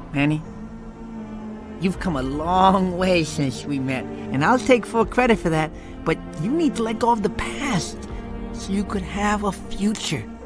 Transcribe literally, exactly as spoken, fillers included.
Manny, you've come a long way since we met, and I'll take full credit for that, but you need to let go of the past so you could have a future.